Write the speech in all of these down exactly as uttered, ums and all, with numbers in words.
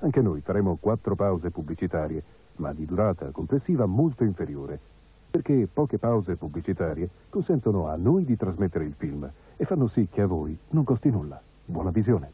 Anche noi faremo quattro pause pubblicitarie, ma di durata complessiva molto inferiore, perché poche pause pubblicitarie consentono a noi di trasmettere il film e fanno sì che a voi non costi nulla. Buona visione.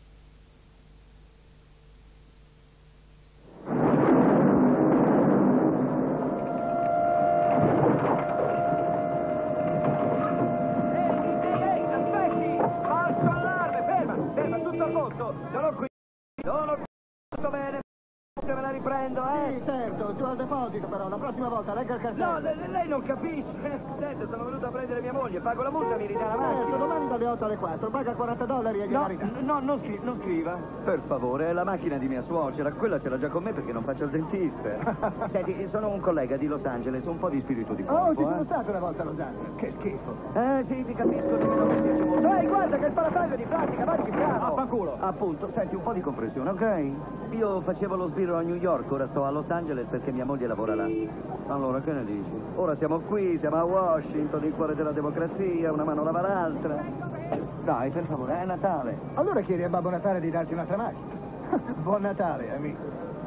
Me la riprendo, eh? Sì, certo, giù al deposito, però la prossima volta legga il cartello. No, lei, lei non capisce. Senta, sono venuto a prendere mia moglie, pago la multa e mi ridà la macchina. Certo, domani dalle otto alle quattro, paga quaranta dollari e gliela No, ridà. no, non, scri non scriva. Per favore, è la macchina di mia suocera, quella ce l'ha già con me perché non faccio il dentista. Senti, sono un collega di Los Angeles, un po' di spirito di Oh, corpo, ci sono eh? stato una volta a Los Angeles. Che schifo. Eh, sì, ti capisco, nemmeno mi piace molto. Ehi, guarda che il parataglio di plastica, vai, piano. Affanculo. Appunto, senti, un po' di comprensione, ok? Io facevo lo sbirro a New York, ora sto a Los Angeles perché mia moglie lavora là. Allora, che ne dici? Ora siamo qui, siamo a Washington, il cuore della democrazia, una mano lava l'altra. Dai, per favore, è Natale. Allora chiedi a Babbo Natale di darti un'altra macchina. Buon Natale, amico.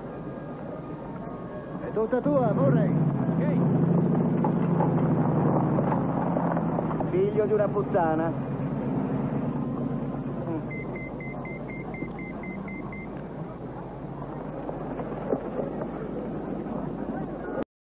È tutta tua, Murray. Figlio di una puttana.